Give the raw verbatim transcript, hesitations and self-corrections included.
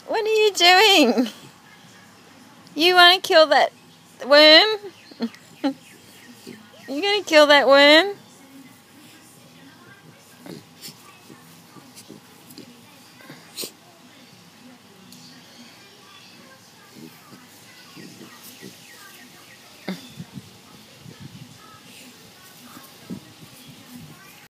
What are you doing? You want to kill that worm? You gonna kill that worm?